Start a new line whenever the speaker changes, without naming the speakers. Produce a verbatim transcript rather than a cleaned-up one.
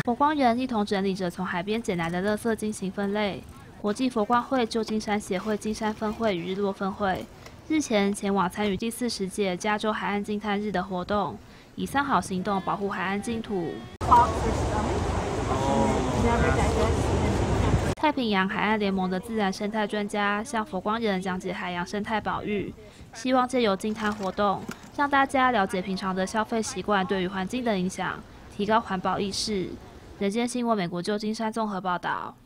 佛光人一同整理着从海边捡来的垃圾进行分类。国际佛光会旧金山协会金山分会与日落分会日前前往参与第四十届加州海岸净滩日的活动，以三好行动保护海岸净土。太平洋海岸联盟的自然生态专家向佛光人讲解海洋生态保育，希望借由净滩活动，让大家了解平常的消费习惯对于环境的影响，提高环保意识。人间新闻美国旧金山综合报道。